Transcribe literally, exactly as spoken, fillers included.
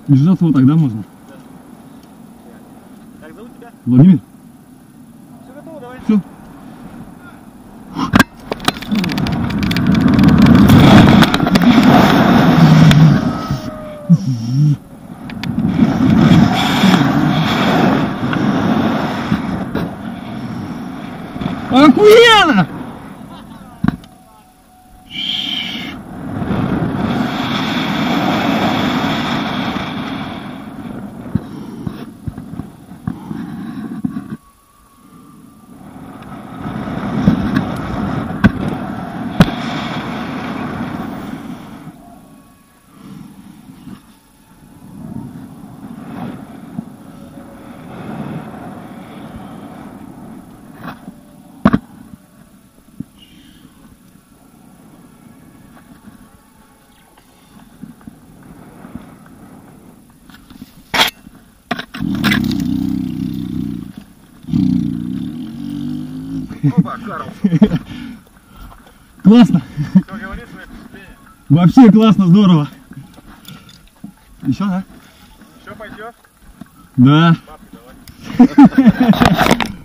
Держаться вот тогда можно. Как зовут тебя? Владимир? Все готово, давай. Все. Охуенно! Опа, Карл. Классно. Что говоришь, свои впечатления? Вообще классно, здорово. Еще, да? Еще пойдешь? Да. Папки давай.